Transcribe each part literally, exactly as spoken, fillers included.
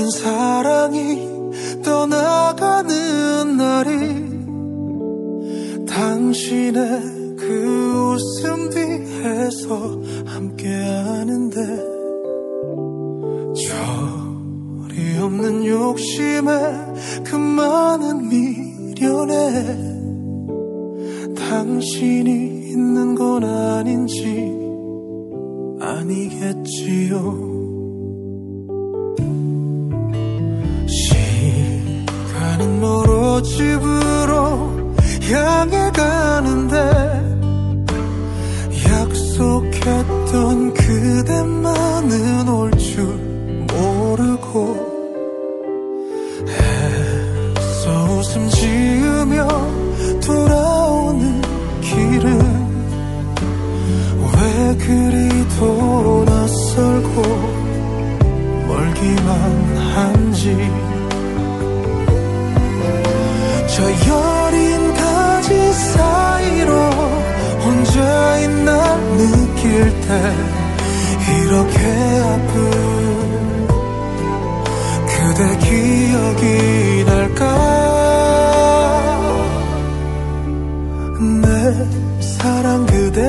모든 사랑이 떠나가는 날이 당신의 그 웃음 뒤에서 함께하는데 절이 없는 욕심에 그 많은 미련에 당신이 있는 건 아닌지 아니겠지요. 시간은 멀어 집으로 향해 가는데 약속했던 그대만은 올 줄 모르고 애써 웃음 지으며 돌아오는 길은 왜 그리도 낯설고 멀기만 한지. 저 여린 가지 사이로 혼자인 날 느낄 때 이렇게 아픈 그대 기억이 날까. 내 사랑 그대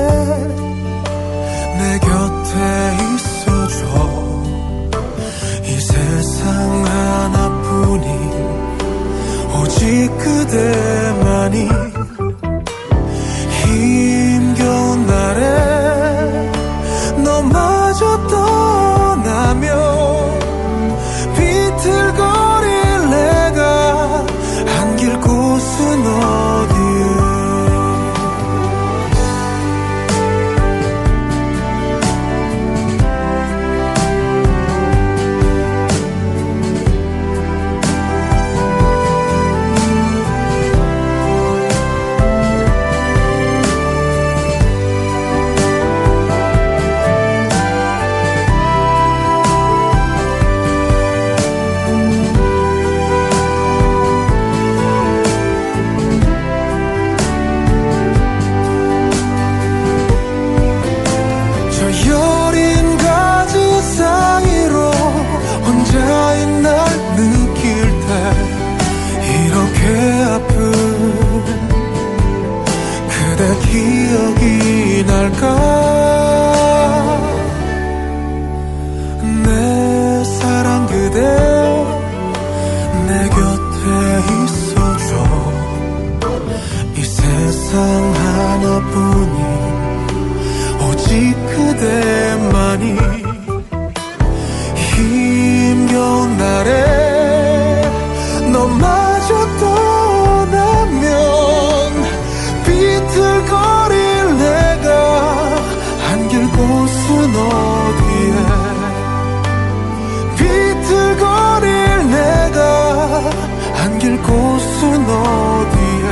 내 곁에 있어줘. 이 세상 하나뿐인 오직 그대만이 힘겨운 날에 너마저 떠나면 비틀거릴 내가 안길 곳은 어디에. 기억이 날까. 내 사랑 그대 내 곁에 있어줘. 이 세상 하나뿐인 오직 그대만이 힘겨운 날에 너마저 떠나면 비틀거릴 내가 안길 곳은 어디에. 비틀거릴 내가 안길 곳은 어디에.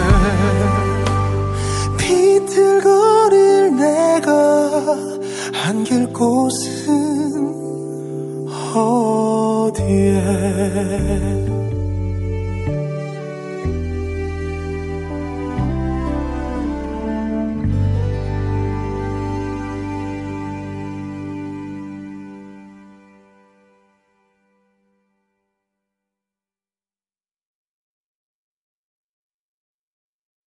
비틀거릴 내가 안길 곳은 어디에.